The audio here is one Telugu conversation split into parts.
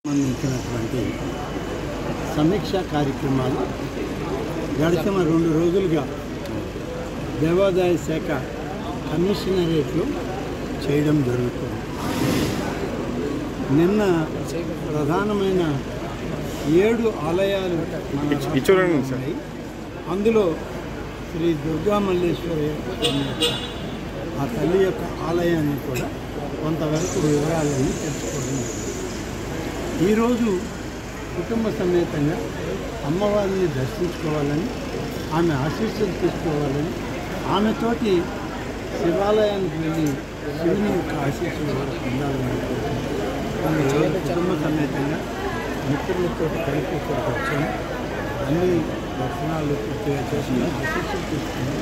సంబంధించినటువంటి సమీక్షా కార్యక్రమాలు గడిచిన 2 రోజులుగా దేవాదాయ శాఖ కమిషనరేట్లో చేయడం జరుగుతుంది. నిన్న ప్రధానమైన 7 ఆలయాలు ఉన్నాయి. అందులో శ్రీ దుర్గా మల్లేశ్వరి ఆ తల్లి యొక్క ఆలయాన్ని కూడా కొంతవరకు వివరాలను తెలుసుకోవడం జరిగింది. ఈరోజు కుటుంబ సమేతంగా అమ్మవారిని దర్శించుకోవాలని, ఆమె ఆశీస్సులు తీసుకోవాలని, ఆమెతోటి శివాలయానికి వెళ్ళి శివుని యొక్క ఆశీస్సులు పొందాలని కుటుంబ సమేతంగా మిత్రులతో కలిపి ఇక్కడికి వచ్చాము. అన్ని దర్శనాలు పూర్తిగా చేసుకుని ఆశీస్సులు తీసుకుని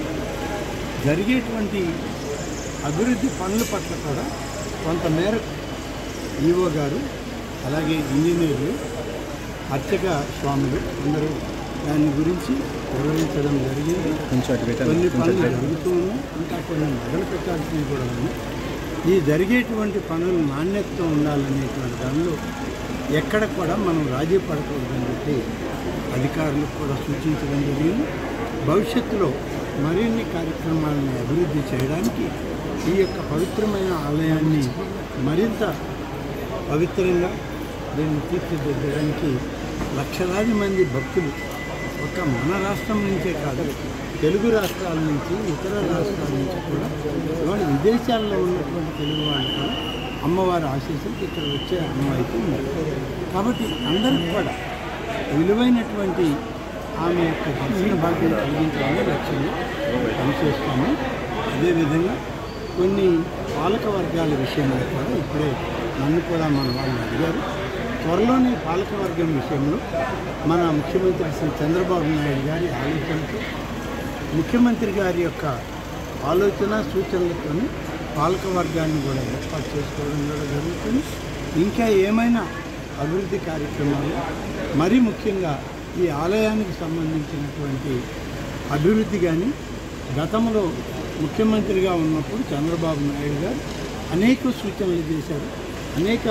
జరిగేటువంటి అభివృద్ధి పనుల పట్ల కూడా కొంతమేరకు ఈవో గారు, అలాగే ఇంజనీర్లు, అర్చక స్వాములు అందరూ దాని గురించి వివరించడం జరిగింది. కొన్ని పనులు జరుగుతూ ఉన్నాయి, ఇంకా కొన్ని మొదలు పెట్టాల్సినవి కూడా ఉన్నాయి. ఈ జరిగేటువంటి పనులు నాణ్యతతో ఉండాలనేటువంటి దానిలో ఎక్కడ కూడా మనం రాజీ పడకూడదని చెప్పి అధికారులకు కూడా సూచించడం జరిగింది. భవిష్యత్తులో మరిన్ని కార్యక్రమాలను అభివృద్ధి చేయడానికి ఈ యొక్క పవిత్రమైన ఆలయాన్ని మరింత పవిత్రంగా దీన్ని తీర్చిదిద్దడానికి లక్షలాది మంది భక్తులు ఒక మన రాష్ట్రం నుంచే కాదు, తెలుగు రాష్ట్రాల నుంచి, ఇతర రాష్ట్రాల నుంచి కూడా, విదేశాల్లో ఉన్నటువంటి తెలుగు వాళ్ళు కూడా అమ్మవారి ఆశీస్సులు ఇక్కడ వచ్చే అమ్మవారికి ఉంది. కాబట్టి అందరికీ కూడా విలువైనటువంటి ఆమె యొక్క దర్శన భాగ్యం కలిగించాలని లక్ష్యంగా పనిచేస్తాము. అదేవిధంగా కొన్ని పాలక వర్గాల విషయంలో కూడా ఇప్పుడే నన్ను కూడా మన వాళ్ళు అడిగారు. త్వరలోనే పాలకవర్గం విషయంలో మన ముఖ్యమంత్రి శ్రీ చంద్రబాబు నాయుడు గారి ఆలోచనతో, ముఖ్యమంత్రి గారి యొక్క ఆలోచన సూచనలతో పాలకవర్గాన్ని కూడా ఏర్పాటు చేసుకోవడం కూడా జరుగుతుంది. ఇంకా ఏమైనా అభివృద్ధి కార్యక్రమాలు, మరీ ముఖ్యంగా ఈ ఆలయానికి సంబంధించినటువంటి అభివృద్ధి కానీ, గతంలో ముఖ్యమంత్రిగా ఉన్నప్పుడు చంద్రబాబు నాయుడు గారు అనేక సూచనలు చేశారు, అనేక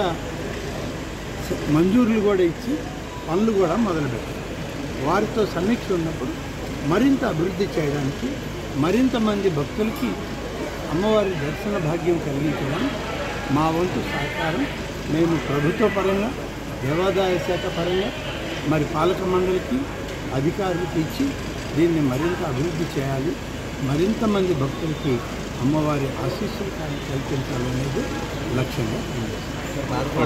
మంజూరులు కూడా ఇచ్చి పనులు కూడా మొదలుపెట్టారు. వారితో సమీక్ష ఉన్నప్పుడు మరింత అభివృద్ధి చేయడానికి, మరింత మంది భక్తులకి అమ్మవారి దర్శన భాగ్యం కలిగించడానికి మా వంతు సహకారం మేము ప్రభుత్వ పరంగా, దేవాదాయ శాఖ పరంగా, మరి పాలక మండలికి, అధికారులకు ఇచ్చి దీన్ని మరింత అభివృద్ధి చేయాలి, మరింత మంది భక్తులకి అమ్మవారి ఆశీస్సులు కల్పించాలనేది లక్ష్యంగా ఉంది.